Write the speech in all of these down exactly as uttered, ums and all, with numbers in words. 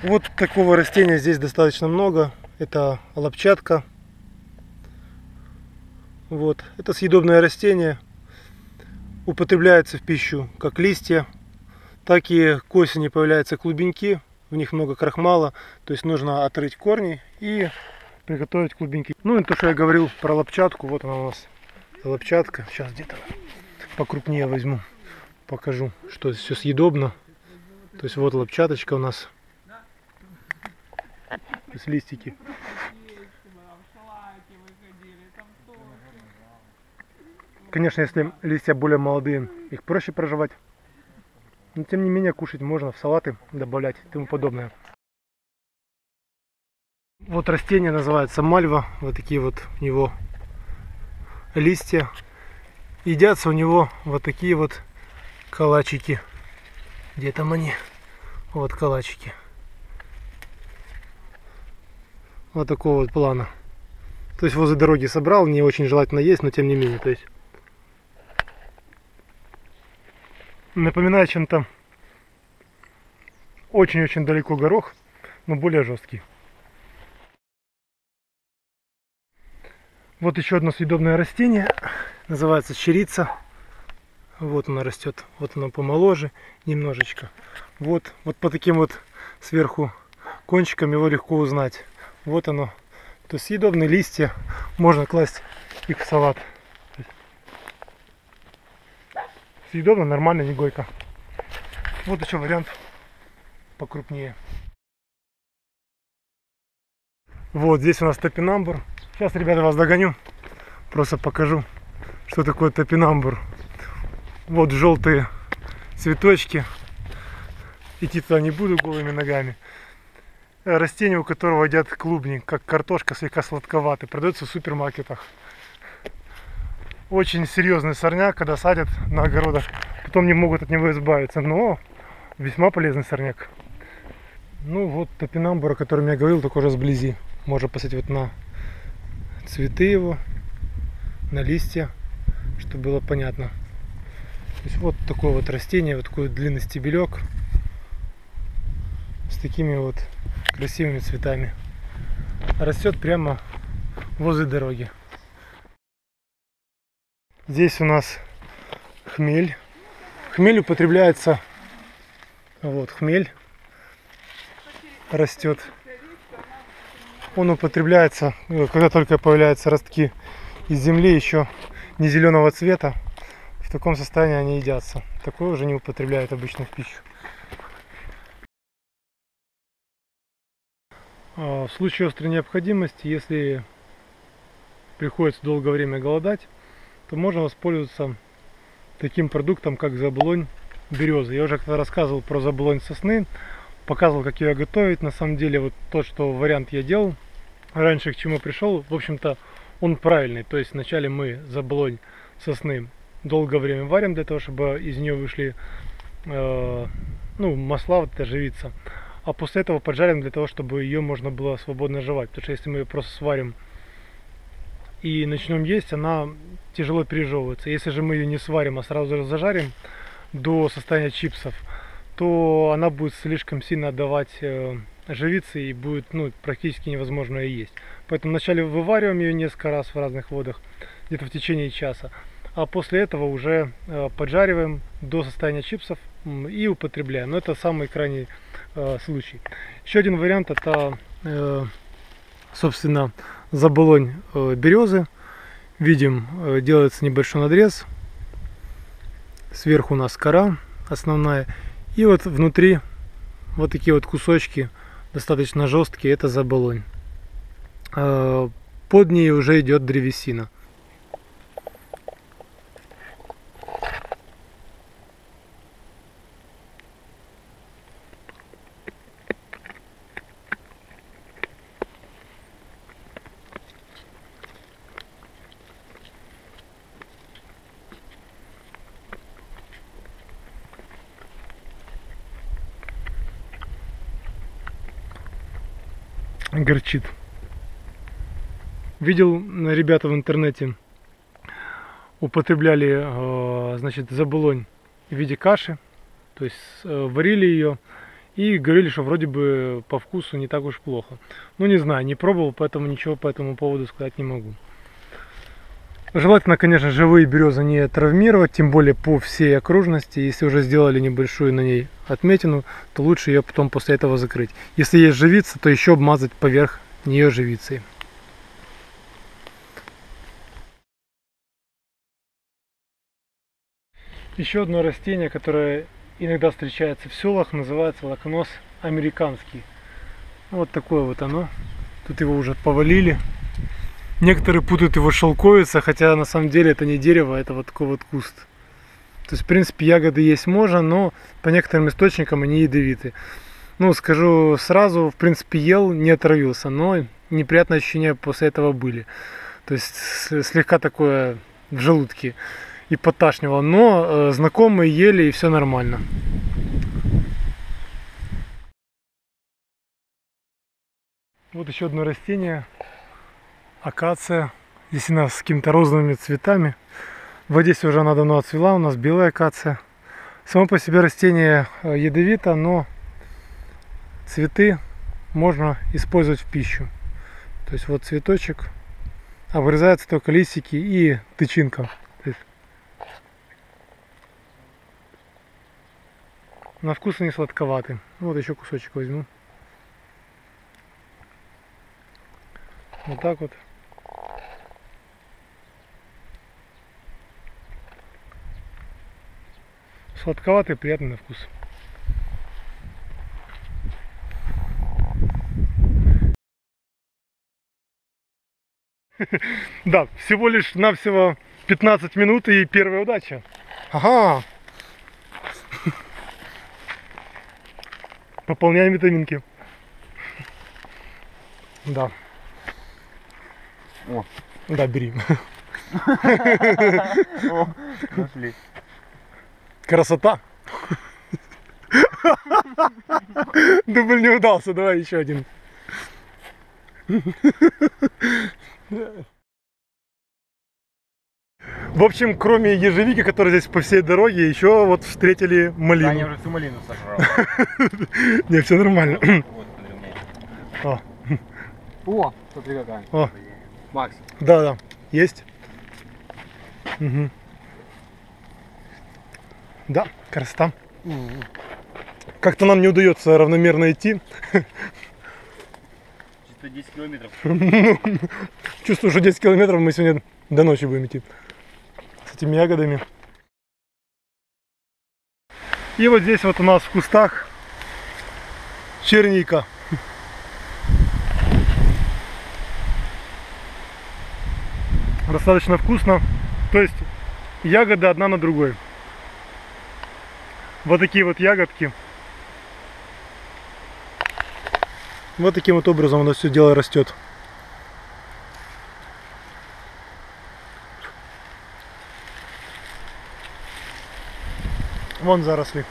Вот такого растения здесь достаточно много. Это лапчатка. Вот. Это съедобное растение. Употребляется в пищу как листья, так и к осени появляются клубеньки. В них много крахмала. То есть нужно отрыть корни и приготовить клубеньки. Ну и то, что я говорил про лапчатку. Вот она у нас, лапчатка. Сейчас где-то покрупнее возьму. Покажу, что все съедобно. То есть вот лапчаточка у нас. То есть листики. Конечно, если листья более молодые, их проще проживать. Но тем не менее кушать можно, в салаты добавлять и тому подобное. Вот растение называется мальва. Вот такие вот у него листья. Едятся у него вот такие вот калачики. Где там они? Вот калачики. Вот такого вот плана. То есть возле дороги собрал, не очень желательно есть, но тем не менее. То есть напоминает чем-то очень-очень далеко горох, но более жесткий. Вот еще одно съедобное растение, называется чирица. Вот она растет, вот она помоложе немножечко. Вот, вот по таким вот сверху кончикам его легко узнать. Вот оно. То есть съедобные листья, можно класть их в салат. Съедобно, нормально, не горько. Вот еще вариант покрупнее. Вот здесь у нас топинамбур. Сейчас, ребята, вас догоню. Просто покажу, что такое топинамбур. Вот желтые цветочки. Идти туда не буду голыми ногами. Растение, у которого едят клубник, как картошка, слегка сладковатый. Продается в супермаркетах. Очень серьезный сорняк, когда садят на огородах. Потом не могут от него избавиться. Но весьма полезный сорняк. Ну вот топинамбур, о котором я говорил, только уже сблизи. Можно посмотреть вот на цветы его, на листья, чтобы было понятно. То есть вот такое вот растение, вот такой длинный стебелек с такими вот красивыми цветами. Растет прямо возле дороги. Здесь у нас хмель. Хмель употребляется, вот хмель растет. Он употребляется, когда только появляются ростки из земли, еще не зеленого цвета. В таком состоянии они едятся. Такое уже не употребляют обычно в пищу. В случае острой необходимости, если приходится долгое время голодать, то можно воспользоваться таким продуктом, как заболонь березы. Я уже как-то рассказывал про заболонь сосны, показывал, как ее готовить. На самом деле, вот тот, что вариант я делал, раньше к чему пришел, в общем-то, он правильный. То есть вначале мы заболонь сосны долгое время варим для того, чтобы из нее вышли э, ну, масла, вот эта живица. А после этого поджарим для того, чтобы ее можно было свободно жевать. Потому что если мы ее просто сварим и начнем есть, она тяжело пережевывается. Если же мы ее не сварим, а сразу зажарим до состояния чипсов, то она будет слишком сильно отдавать э, живице и будет ну, практически невозможно ее есть. Поэтому вначале вывариваем ее несколько раз в разных водах, где-то в течение часа. А после этого уже э, поджариваем до состояния чипсов и употребляем. Но это самый крайний э, случай. Еще один вариант — это э, собственно заболонь э, березы. Видим, э, делается небольшой надрез. Сверху у нас кора основная. И вот внутри вот такие вот кусочки достаточно жесткие. Это заболонь. Э, под ней уже идет древесина. Горчит. Видел, ребята в интернете употребляли, значит, заболонь в виде каши, то есть варили ее И говорили, что вроде бы по вкусу не так уж плохо. Ну не знаю, не пробовал, поэтому ничего по этому поводу сказать не могу. Желательно, конечно, живые березы не травмировать, тем более по всей окружности. Если уже сделали небольшую на ней отметину, то лучше ее потом после этого закрыть. Если есть живица, то еще обмазать поверх нее живицей. Еще одно растение, которое иногда встречается в селах, называется лакнос американский. Вот такое вот оно. Тут его уже повалили. Некоторые путают его с шелковицей, хотя на самом деле это не дерево, это вот такой вот куст. То есть, в принципе, ягоды есть можно, но по некоторым источникам они ядовиты. Ну, скажу сразу, в принципе, ел, не отравился, но неприятные ощущения после этого были. То есть, слегка такое в желудке и поташнивало, но э, знакомые ели и все нормально. Вот еще одно растение. Акация. Здесь она с какими-то розовыми цветами. В Одессе уже она давно отцвела, у нас белая акация. Само по себе растение ядовито, но цветы можно использовать в пищу. То есть вот цветочек, обрезаются только листики и тычинка. На вкус они сладковаты. Вот еще кусочек возьму. Вот так вот. Сладковатый, приятный на вкус. Да, всего лишь навсего пятнадцать минут и первая удача. Ага. Пополняем витаминки. Да. О. Да, бери. О, нашли. Красота. Дубль не удался, давай еще один. В общем, кроме ежевики, которая здесь по всей дороге, еще вот встретили малину. Да, я уже всю малину сожрал. Не, все нормально. Вот, смотри, у меня есть. О, О, смотри какая. О. Макс. да, да, есть. Угу. Да, красота. Как-то нам не удается равномерно идти. Чисто десять километров. Чувствую, что десять километров мы сегодня до ночи будем идти. С этими ягодами. И вот здесь вот у нас в кустах черника. Достаточно вкусно. То есть ягоды одна на другой. Вот такие вот ягодки. Вот таким вот образом у нас все дело растет. Вон заросли.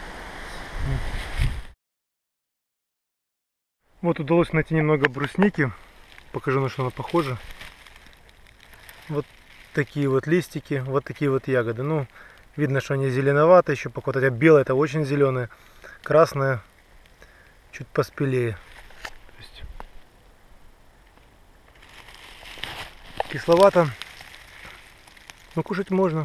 Вот удалось найти немного брусники. Покажу, на что она похожа. Вот такие вот листики, вот такие вот ягоды. Ну, видно, что они зеленоватые еще пока. Хотя белая это очень зеленая, красная чуть поспелее. То есть кисловато, но кушать можно.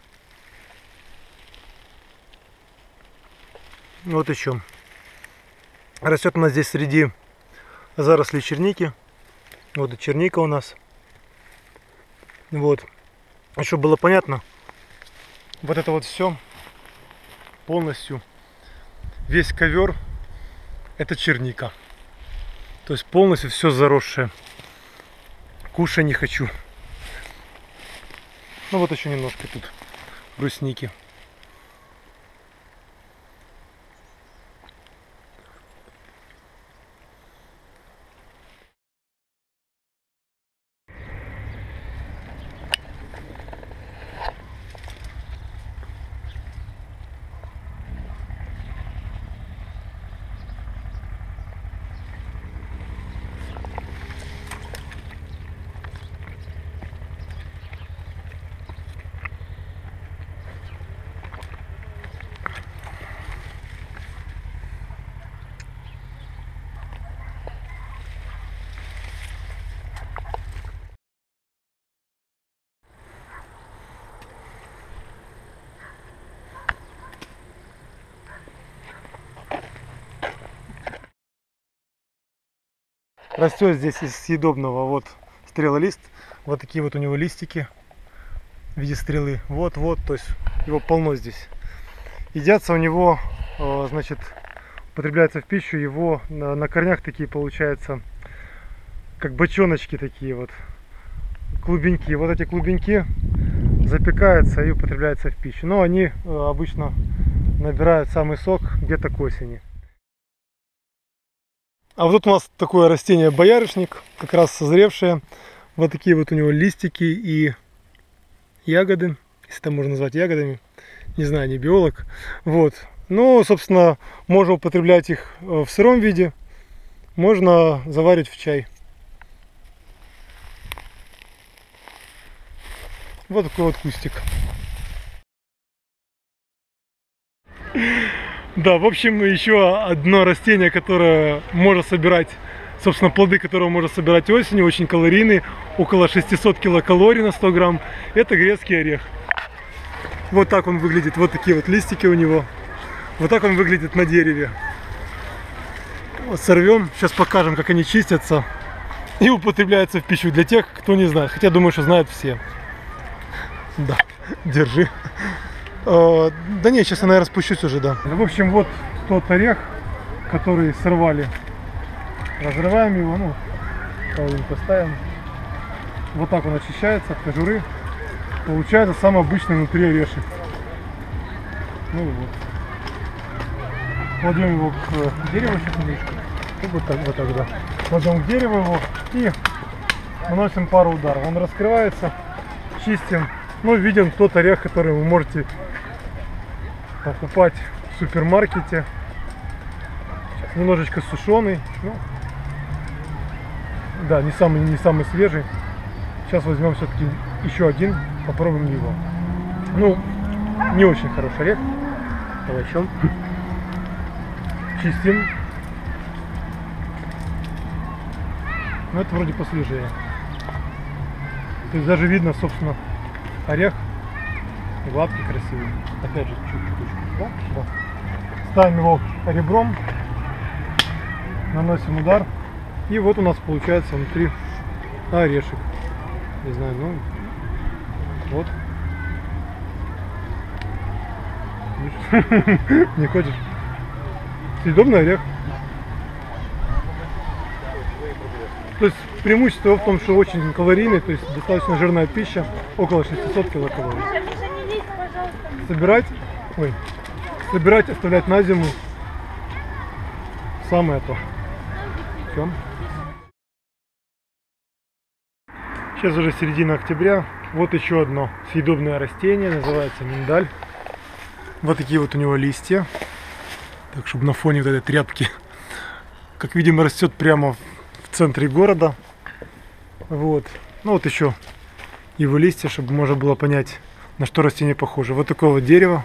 Вот еще. Растет у нас здесь среди зарослей черники. Вот и черника у нас. Вот. А чтобы было понятно, вот это вот все полностью, весь ковер, это черника. То есть полностью все заросшее. Кушать не хочу. Ну вот еще немножко тут брусники. растет здесь из съедобного. Вот стрелолист. Вот такие вот у него листики в виде стрелы. Вот-вот, то есть его полно здесь. Едятся у него, значит, употребляется в пищу его на, на корнях такие получаются, как бочоночки такие вот, клубеньки. Вот эти клубеньки запекаются и употребляются в пищу. Но они обычно набирают самый сок где-то к осени. А вот тут у нас такое растение боярышник, как раз созревшее. Вот такие вот у него листики и ягоды, если это можно назвать ягодами. Не знаю, не биолог. Вот. Ну, собственно, можно употреблять их в сыром виде, можно заварить в чай. Вот такой вот кустик. Да, в общем, еще одно растение, которое можно собирать, собственно, плоды которого можно собирать осенью, очень калорийные, около шестисот килокалорий на сто грамм, это грецкий орех. Вот так он выглядит, вот такие вот листики у него. Вот так он выглядит на дереве. Вот сорвем, сейчас покажем, как они чистятся и употребляются в пищу для тех, кто не знает. Хотя думаю, что знают все. Да, держи. Э, да не, сейчас я, наверное, спущусь уже, да. В общем, вот тот орех, который сорвали. Разрываем его, ну, половинку ставим. Вот так он очищается от кожуры. Получается самый обычный внутри орешек. Ну вот. Кладем его к дереву, сейчас немножко. Вот так, вот так, да. Кладем к дереву его и наносим пару ударов. Он раскрывается, чистим. Ну, видим тот орех, который вы можете покупать в супермаркете. Сейчас немножечко сушеный. Ну, да, не самый, не самый свежий. Сейчас возьмем все-таки еще один, попробуем его. Ну, не очень хороший орех. Овощем. Чистим. Ну, это вроде посвежее. То есть даже видно, собственно, орех гладкий, красивый. Опять же, чуть-чуть. Да? Да. Ставим его ребром, наносим удар. И вот у нас получается внутри орешек. Не знаю, ну вот. Не хочешь? Съедобный орех. То есть преимущество в том, что очень калорийный, то есть достаточно жирная пища, около шестисот килокалорий. Собирать, ой, собирать, оставлять на зиму, самое то. Все. Сейчас уже середина октября. Вот еще одно съедобное растение, называется миндаль. Вот такие вот у него листья. Так, чтобы на фоне вот этой тряпки, как видимо, растет прямо в центре города. Вот. Ну вот еще его листья, чтобы можно было понять, на что растение похоже. Вот такое вот дерево.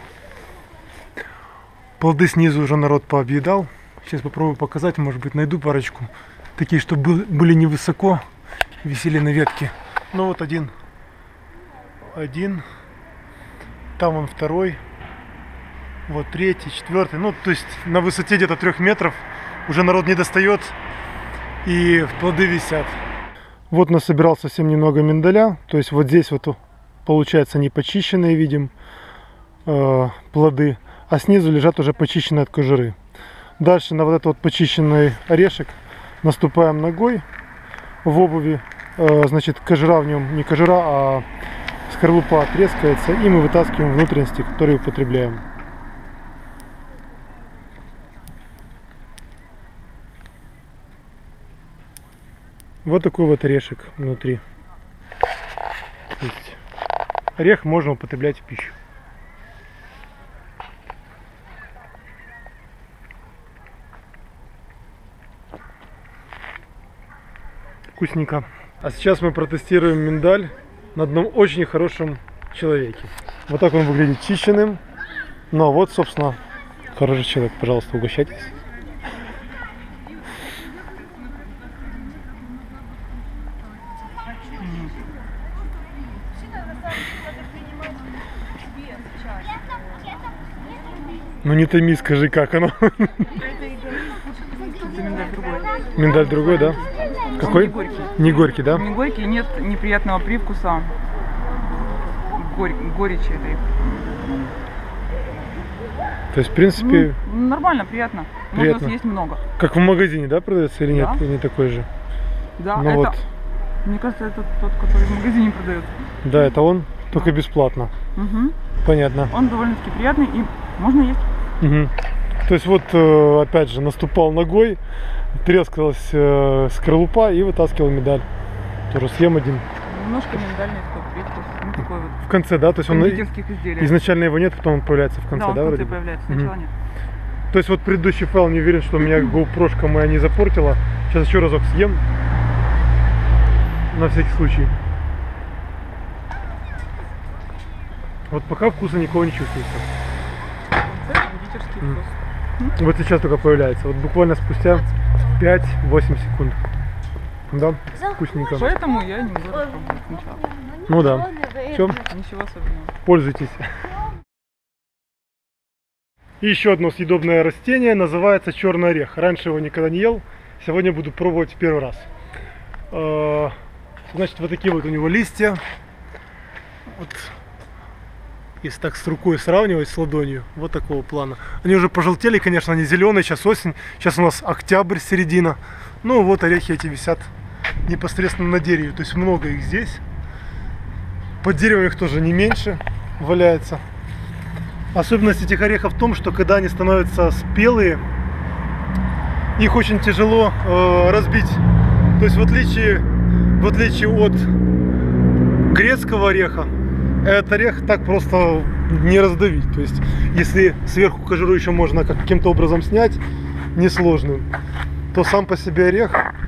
Плоды снизу уже народ пообъедал. Сейчас попробую показать, может быть, найду парочку. Такие, чтобы были невысоко, висели на ветке. Ну вот один. Один. Там он второй. Вот третий, четвертый. Ну, то есть на высоте где-то трех метров уже народ не достает. И плоды висят. Вот насобирал совсем немного миндаля. То есть вот здесь вот получается не почищенные, видим, э, плоды. А снизу лежат уже почищенные от кожуры. Дальше на вот этот вот почищенный орешек наступаем ногой в обуви. Э, значит, кожура в нем, не кожура, а скорлупа трескается. И мы вытаскиваем внутренности, которые употребляем. Вот такой вот орешек внутри. То есть орех можно употреблять в пищу. Вкусненько. А сейчас мы протестируем миндаль на одном очень хорошем человеке. Вот так он выглядит чищенным. Ну а вот, собственно, хороший человек. Пожалуйста, угощайтесь. Ну не томи, скажи, как оно. Миндаль другой. Миндаль другой, да? Какой? Не горький. Не горький, да? Не горький, нет неприятного привкуса горь, горечи этой. То есть, в принципе... Ну, нормально, приятно. Приятно. Можно съесть много. Как в магазине, да, продается или нет? Да. Не такой же? Да, Ну это, вот. мне кажется, это тот, который в магазине продают. Да, это он, только бесплатно. Угу. Понятно. Он довольно-таки приятный и можно есть. Угу. То есть вот, э, опять же, наступал ногой, трескалась э, скорлупа и вытаскивал медаль. Тоже съем один. Немножко миндальный такой привкус. Ну, такой вот. В конце, да? То есть он Кондитерских изделий. изначально его нет, потом он появляется в конце, Да, он да, в вроде конце бы? появляется, Мгм. сначала нет. То есть вот предыдущий файл, не уверен, что у меня GoPro-шка моя не запортила. Сейчас еще разок съем. На всякий случай. Вот пока вкуса никого не чувствуется. Это кондитерский М. вкус. Вот сейчас только появляется. Вот буквально спустя пять-восемь секунд. Да, вкусненько. Поэтому я не могу попробовать сначала. Ну да. Все, Ничего особенного. пользуйтесь. И еще одно съедобное растение называется черный орех. Раньше его никогда не ел, сегодня буду пробовать в первый раз. Э, Значит, вот такие вот у него листья. Вот, если так с рукой сравнивать с ладонью, вот такого плана. Они уже пожелтели, конечно, они зеленые, сейчас осень, сейчас у нас октябрь, середина. Ну вот орехи эти висят непосредственно на дереве, то есть много их здесь. Под деревом их тоже не меньше валяется. Особенность этих орехов в том, что когда они становятся спелые, их очень тяжело э, разбить. То есть в отличие, в отличие от грецкого ореха, этот орех так просто не раздавить. То есть если сверху кожуру еще можно каким-то образом снять, несложным, то сам по себе орех,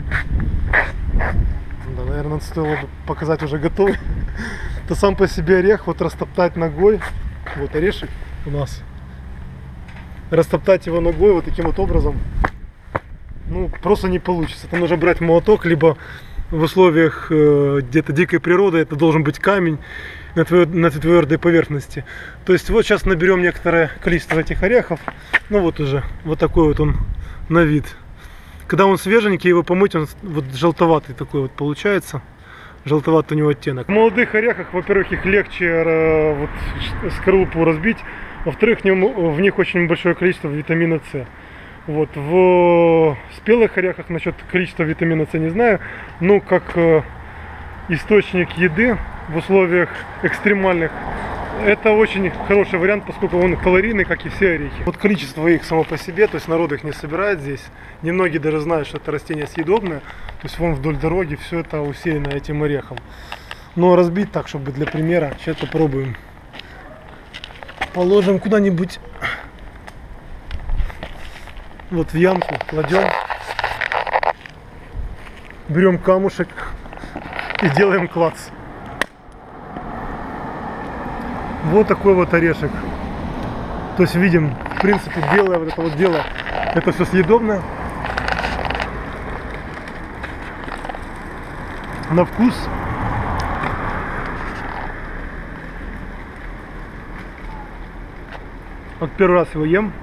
да, наверное, стоило бы показать уже готовый, то сам по себе орех вот растоптать ногой, вот орешек у нас, растоптать его ногой вот таким вот образом, ну, просто не получится. Там нужно брать молоток, либо в условиях э, где-то дикой природы это должен быть камень на, твер, на твердой поверхности. То есть вот сейчас наберем некоторое количество этих орехов. Ну вот уже, вот такой вот он на вид. Когда он свеженький, его помыть, он вот желтоватый такой вот получается. Желтоватый у него оттенок. В молодых орехах, во-первых, их легче э, вот, скорлупу разбить. Во-вторых, в, нем, в них очень большое количество витамина С. Вот. В спелых орехах насчет количества витамина С не знаю. Но как э, источник еды в условиях экстремальных, это очень хороший вариант, поскольку он калорийный, как и все орехи. Вот количество их само по себе, то есть народ их не собирает здесь. Немногие даже знают, что это растение съедобное. То есть вон вдоль дороги все это усеяно этим орехом. Но разбить так, чтобы для примера, сейчас попробуем. Положим куда-нибудь, вот в ямку кладем, берем камушек и делаем клац. Вот такой вот орешек. То есть видим, в принципе, белое вот это вот дело, это все съедобное. На вкус вот первый раз его ем.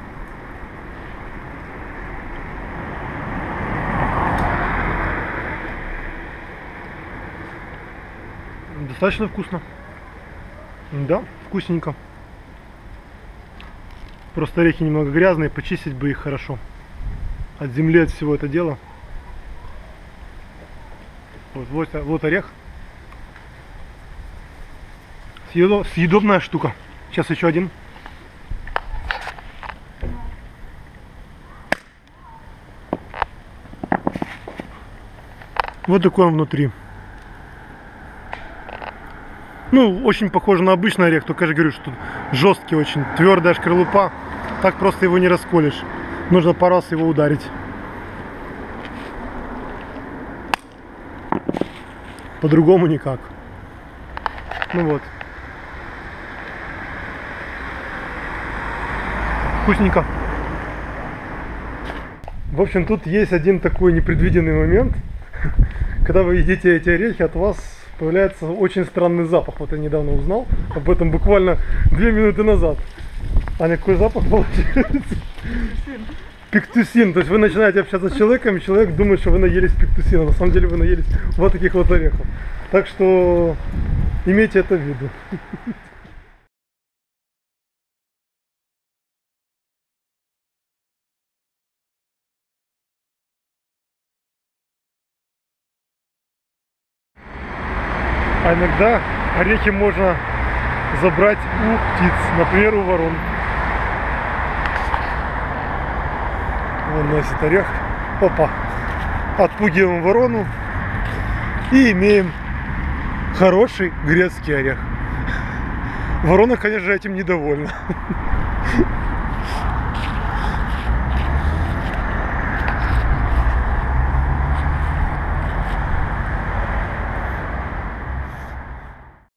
Достаточно вкусно. Да, вкусненько. Просто орехи немного грязные, почистить бы их хорошо. От земли, от всего это дела. Вот, вот, вот орех. Съедо, съедобная штука. Сейчас еще один. Вот такой он внутри. Ну, очень похоже на обычный орех, только я же говорю, что тут жесткий очень, твердая шкарлупа. Так просто его не расколешь. Нужно пару раз его ударить. По-другому никак. Ну вот. Вкусненько. В общем, тут есть один такой непредвиденный момент. Когда вы едите эти орехи, от вас появляется очень странный запах. Вот я недавно узнал об этом буквально две минуты назад. Аня, какой запах получается? пиктусин. То есть вы начинаете общаться с человеком, и человек думает, что вы наелись пиктусина. На самом деле вы наелись вот таких вот орехов. Так что имейте это в виду. А иногда орехи можно забрать у птиц, например, у ворон. Он носит орех. Опа. Отпугиваем ворону и имеем хороший грецкий орех. Ворона, конечно же, этим недовольна.